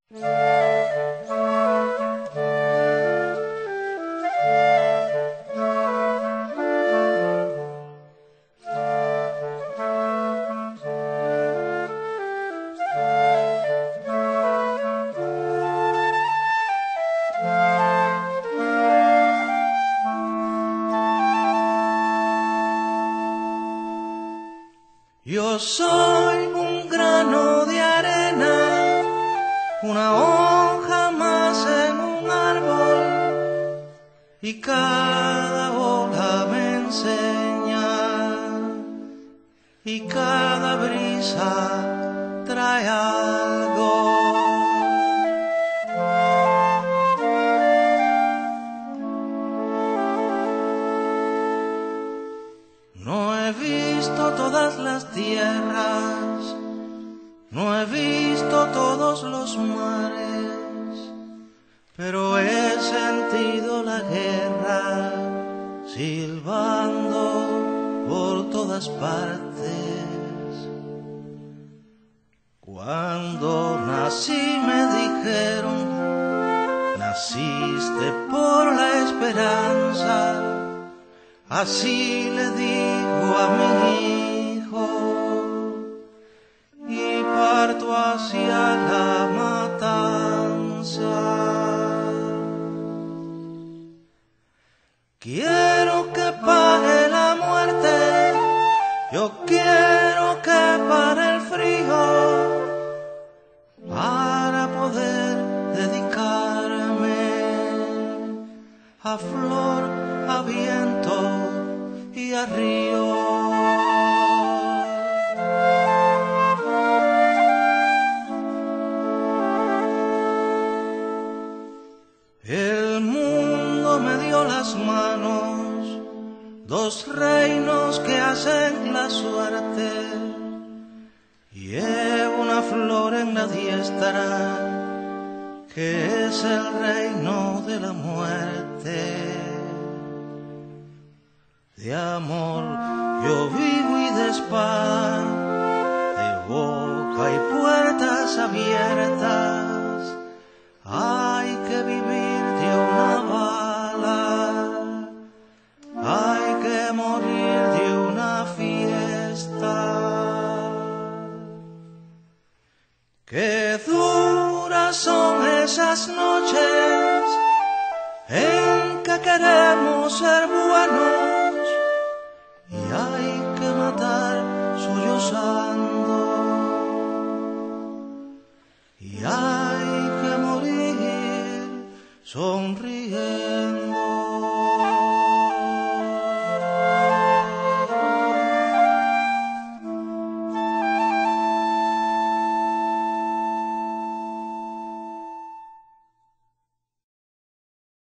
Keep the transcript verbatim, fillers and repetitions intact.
Yo soy un grano de arena, una hoja más en un árbol, y cada hoja me enseña, y cada brisa trae algo. No he visto todas las tierras, no he visto todos los mares, pero he sentido la guerra silbando por todas partes. Cuando nací me dijeron, naciste por la esperanza. Así le digo a mi hijo, y parto hacia la matanza. Quiero que pague la muerte, yo quiero que pare el frío, para poder dedicarme a flor, a viento y a río. El mundo me dio las manos, dos reinos que hacen la suerte. Llevo una flor en la diestra, que es el reino de la muerte. De amor yo vivo y de espada, de boca y puertas abiertas. Hay que vivir de una bala, hay que morir de una fiesta. Qué duras son esas noches en que queremos ser buenos, y hay que matar sollozando, y hay que morir sonriendo.